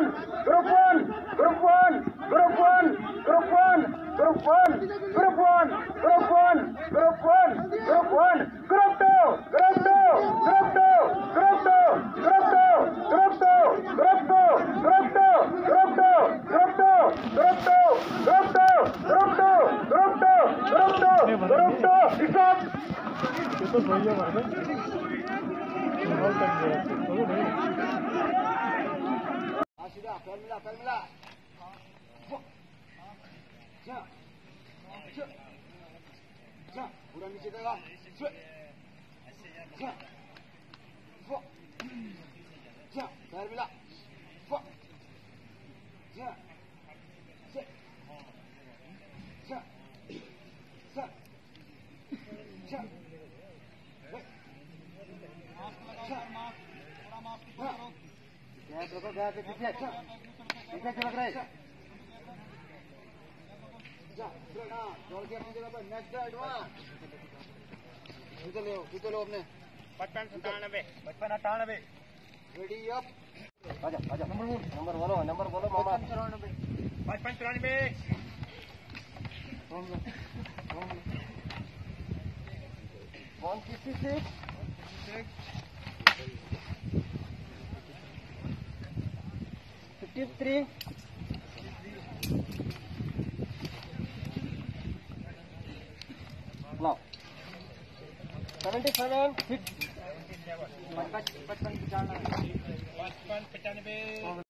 पूरा नीचे देगा पैर मिला चमक रहा है जूते लो अपने 55-97 रेडी अप आजा आजा नंबर बोलो मामा 55-94 156 53 now 77 6 55-95